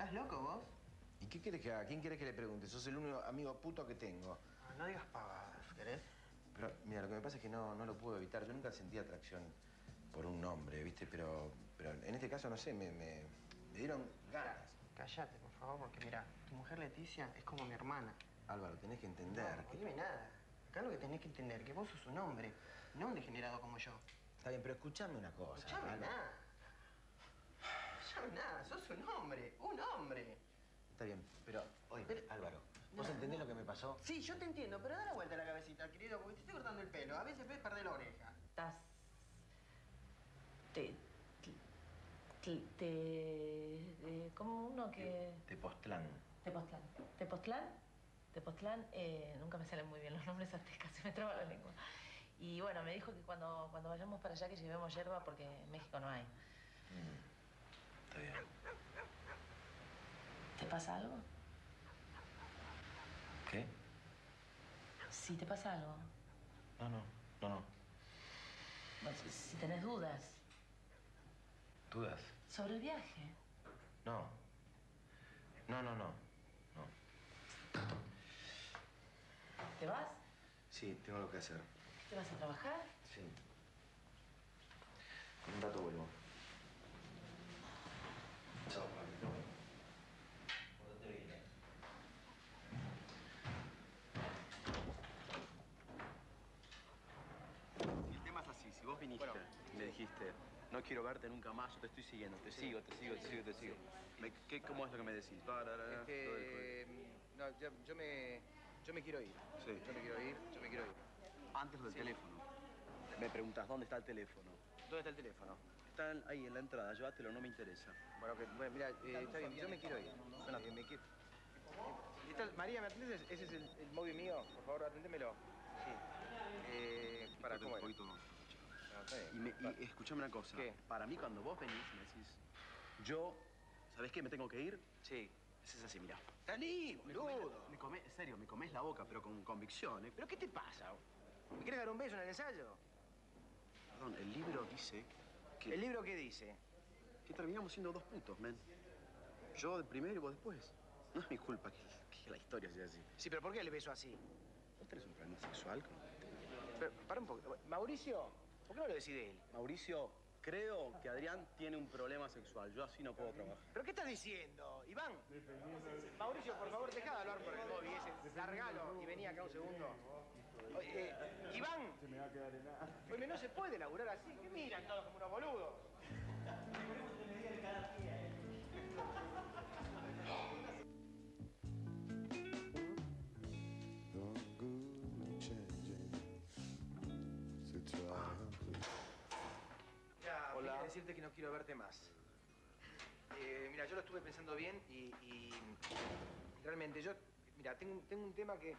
¿Estás loco vos? ¿Y qué querés que haga? ¿Quién querés que le pregunte? Sos el único amigo puto que tengo. No digas pavadas, ¿querés? Pero, mira, lo que me pasa es que no lo puedo evitar. Yo nunca sentí atracción por un hombre, ¿viste? Pero en este caso, no sé, me dieron ganas. Cállate, por favor, porque mira, tu mujer Leticia es como mi hermana. Álvaro, tenés que entender No, que... dime nada. Acá lo que tenés que entender es que vos sos un hombre, no un degenerado como yo. Está bien, pero escuchame una cosa. Escuchame nada. Escuchame nada, sos un hombre, un hombre. Está bien, pero, oye, Álvaro, ¿vos entendés lo que me pasó? Sí, yo te entiendo, pero da la vuelta a la cabecita, querido, porque te estoy cortando el pelo. A veces ves perder la oreja. Estás... como uno que... Tepoztlán. Tepoztlán. Tepoztlán, nunca me salen muy bien los nombres aztecas, se me traba la lengua. Y bueno, me dijo que cuando vayamos para allá que llevemos yerba porque en México no hay. Está bien. ¿Te pasa algo? ¿Qué? Sí, ¿te pasa algo? No. Bueno, si tenés dudas. ¿Dudas? ¿Sobre el viaje? No. ¿Te vas? Sí, tengo lo que hacer. ¿Te vas a trabajar? Sí. En un rato vuelvo. Chao, Pablo. Cuando te vienes. El tema es así, si vos viniste y me dijiste, no quiero verte nunca más, yo te estoy siguiendo, te sigo. ¿Cómo es lo que me decís? Es que... No, yo me quiero ir. Sí. Yo me quiero ir. Antes del teléfono. Me preguntas, ¿dónde está el teléfono? ¿Dónde está el teléfono? Está ahí en la entrada, llévatelo, no me interesa. Bueno, mira, está bien, yo me quiero ir. María, ¿me atiendes? Ese es el móvil mío. Por favor, aténdemelo. Sí. Para, ¿cómo era? No, está bien. y escúchame una cosa. ¿Qué? Para mí, cuando vos venís y me decís, ¿sabés qué? ¿Me tengo que ir? Sí. Es así, mirá. ¡Salí, boludo! En serio, me comés la boca, pero con convicción, ¿eh? ¿Pero qué te pasa? ¿Me quieres dar un beso en el ensayo? Perdón, el libro dice que... ¿El libro qué dice? Que terminamos siendo dos putos, men. Yo de primero y vos después. No es mi culpa que la historia sea así. Sí, pero ¿por qué le beso así? ¿Vos tenés un problema sexual con...? Pero, para un poco. Mauricio, ¿por qué no lo decide él? Mauricio, creo que Adrián tiene un problema sexual. Yo así no puedo trabajar. ¿Pero qué estás diciendo, Iván? Mauricio, por favor, deja de hablar por el móvil ese. Largalo y vení acá un segundo. Iván. Oye, no se puede laburar así. ¿Qué miran todos como unos boludos? Mira, Hola. quería decirte que no quiero verte más. Mira, yo lo estuve pensando bien y realmente yo... Mira, tengo un tema que...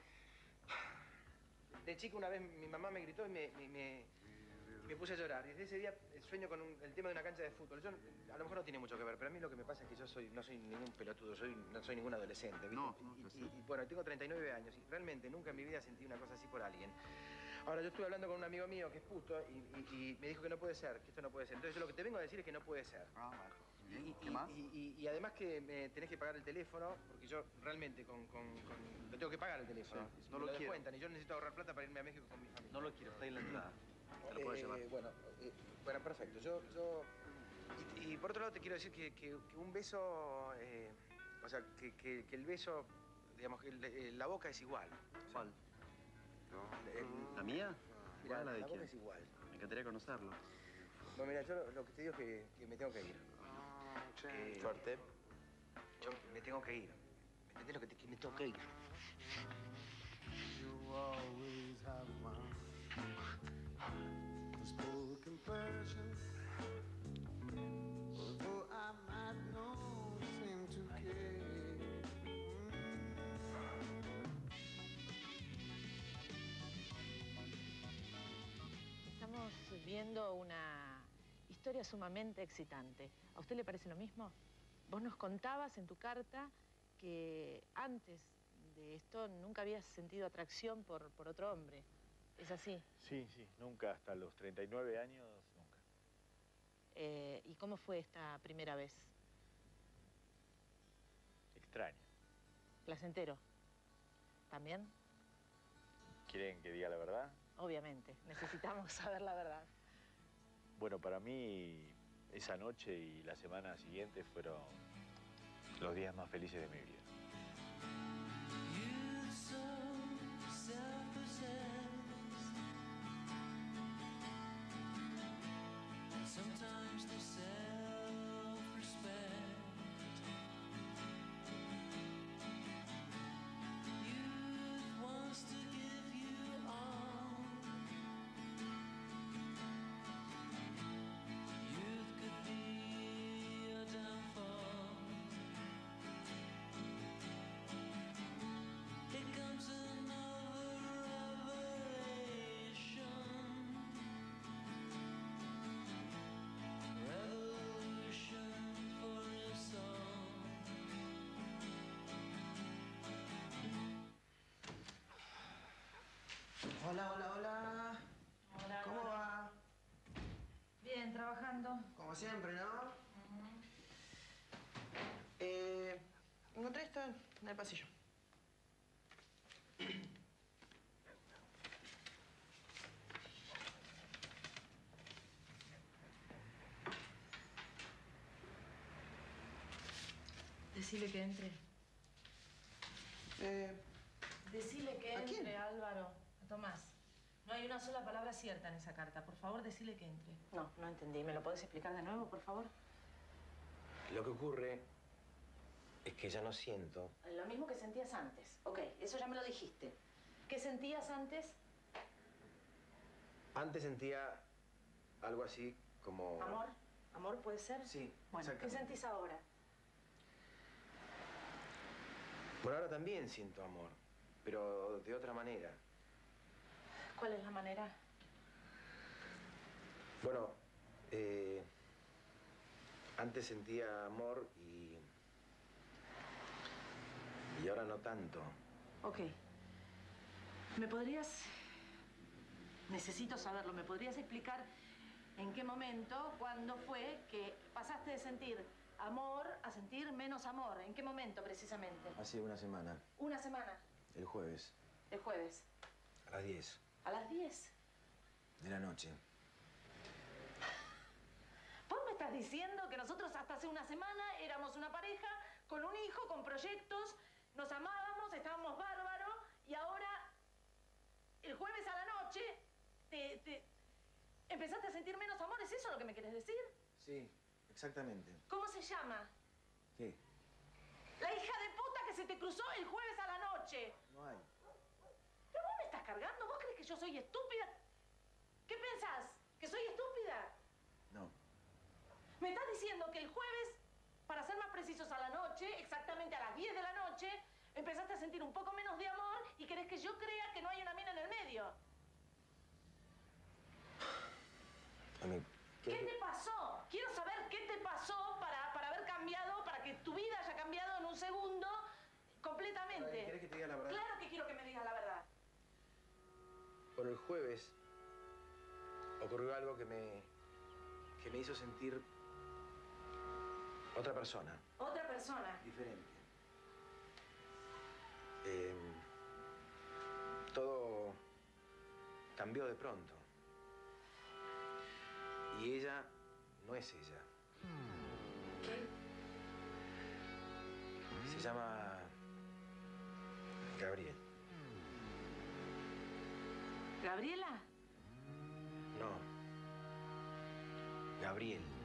De chico una vez mi mamá me gritó y me puse a llorar. Desde ese día sueño con el tema de una cancha de fútbol. Yo, a lo mejor no tiene mucho que ver, pero a mí lo que me pasa es que yo no soy ningún pelotudo, no soy ningún adolescente, ¿viste? No, Y bueno, tengo 39 años y realmente nunca en mi vida sentí una cosa así por alguien. Ahora, yo estuve hablando con un amigo mío que es puto y me dijo que no puede ser, que esto no puede ser. Entonces, yo lo que te vengo a decir es que no puede ser. Ah, bueno. ¿Qué más? Y además que me tenés que pagar el teléfono, porque yo realmente lo tengo que pagar el teléfono. Sí, No no lo lo quiero. descuentan y yo necesito ahorrar plata para irme a México con mi familia. No lo quiero, está ahí en la entrada. Te lo puedes llevar. Bueno, perfecto. Y por otro lado te quiero decir que un beso, o sea, que el beso, digamos, que la boca es igual. ¿Cuál? ¿La mía? Mira, ¿Cuál, la de la boca quién? es igual. Me encantaría conocerlo. No, mira, yo lo que te digo es que me tengo que ir. Suerte. Yo me tengo que ir. ¿Me entendés lo que me tengo que ir? You always have my unspoken passion. Although I might not seem to care. Estamos viendo una historia sumamente excitante. ¿A usted le parece lo mismo? Vos nos contabas en tu carta que antes de esto nunca habías sentido atracción por otro hombre. ¿Es así? Sí, nunca, hasta los 39 años, nunca. ¿Y cómo fue esta primera vez? extraño. Placentero. ¿También? ¿Quieren que diga la verdad? Obviamente. Necesitamos saber la verdad. Bueno, para mí esa noche y la semana siguiente fueron los días más felices de mi vida. Sometimes the self-respect youth wants to give you all. Youth could be your downfall. Here comes another revelation. Revolution for us all. Hola, hola, hola. Hola. ¿Cómo va? Bien, trabajando. Como siempre, ¿no? Encontré esto en el pasillo. Decile que entre. Decile que ¿A entre, quién? Álvaro. A Tomás. No hay una sola palabra cierta en esa carta. Por favor, decile que entre. No, no entendí. ¿Me lo podés explicar de nuevo, por favor? Lo que ocurre es que ya no siento. Lo mismo que sentías antes. Ok, eso ya me lo dijiste. ¿Qué sentías antes? Antes sentía algo así como... ¿Amor? ¿Amor puede ser? Sí, Bueno, ¿qué exactamente. sentís ahora? Bueno, ahora también siento amor, pero de otra manera. ¿Cuál es la manera? Bueno, antes sentía amor y ahora no tanto. Ok. ¿Me podrías... Necesito saberlo. ¿Me podrías explicar en qué momento, cuándo fue que pasaste de sentir amor a sentir menos amor? ¿En qué momento, precisamente? Hace una semana, Una semana. el jueves, El jueves. a las 10 ¿A las 10? de la noche. ¿Vos me estás diciendo que nosotros hasta hace una semana éramos una pareja con un hijo, con proyectos, nos amábamos, estábamos bárbaros y ahora, el jueves a la noche, te empezaste a sentir menos amor? ¿Es eso lo que me querés decir? Sí, exactamente. ¿Cómo se llama? ¿Qué? La hija de puta que se te cruzó el jueves a la noche. No hay. ¿Pero vos me estás cargando? ¿Vos crees que yo soy estúpida? ¿Qué pensás? ¿Que soy estúpida? No. Me estás diciendo que el jueves, para ser más precisos a la noche, exactamente a las 10 de la noche, empezaste a sentir un poco menos de amor y querés que yo crea que no hay una mina en el medio. A mí, ¿Qué te pasó? Quiero saber qué te pasó para haber cambiado, para que tu vida haya cambiado en un segundo completamente. ¿Querés que te diga la verdad? Claro que quiero que me digas la verdad. Por el jueves ocurrió algo que me hizo sentir otra persona, Otra persona. diferente. Todo cambió de pronto. Y ella no es ella. ¿Qué? Se llama Gabriel. ¿Gabriela? No. Gabriel.